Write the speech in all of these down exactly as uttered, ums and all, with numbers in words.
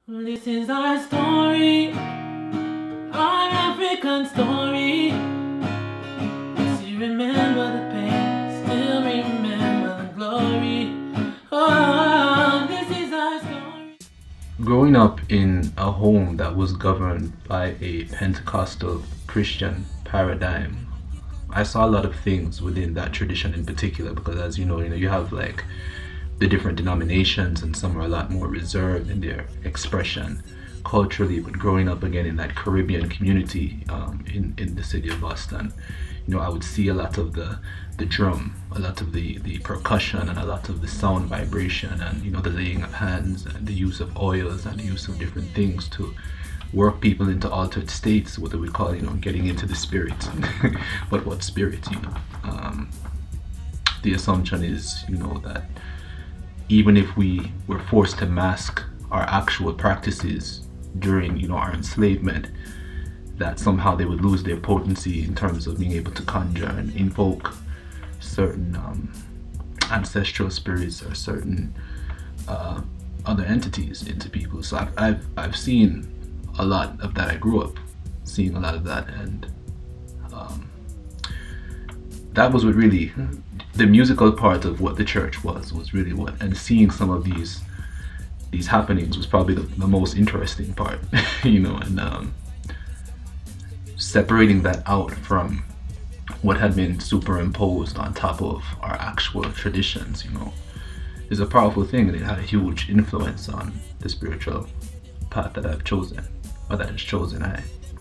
This is our story, our African story. Still remember the pain, still remember the glory. Oh, this is our story. Growing up in a home that was governed by a Pentecostal Christian paradigm, I saw a lot of things within that tradition in particular, because as you know, you know, you have like the different denominations, and some are a lot more reserved in their expression culturally. But growing up again in that Caribbean community um, in, in the city of Boston, you know, I would see a lot of the the drum, a lot of the the percussion, and a lot of the sound vibration, and you know, the laying of hands, and the use of oils, and the use of different things to work people into altered states, what they would call, you know, getting into the spirit. But what spirit, you know? Um, the assumption is, you know, that even if we were forced to mask our actual practices during, you know, our enslavement, that somehow they would lose their potency in terms of being able to conjure and invoke certain um, ancestral spirits or certain uh, other entities into people. So I've, I've, I've seen a lot of that. I grew up seeing a lot of that, and um, that was what really, the musical part of what the church was, was really what, and seeing some of these these happenings was probably the, the most interesting part, you know, and um, separating that out from what had been superimposed on top of our actual traditions, you know, is a powerful thing, and it had a huge influence on the spiritual path that I've chosen, or that is chosen I.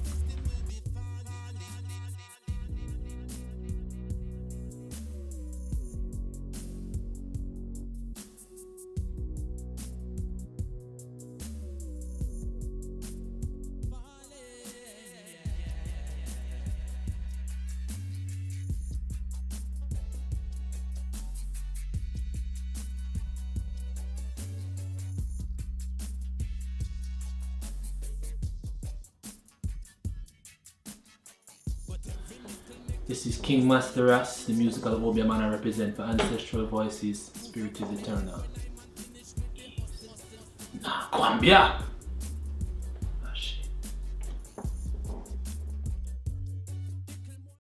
This is King Master Ras, the Musical Obeah Man I represent for Ancestral Voices. Spirit is eternal. Nah, Colombia!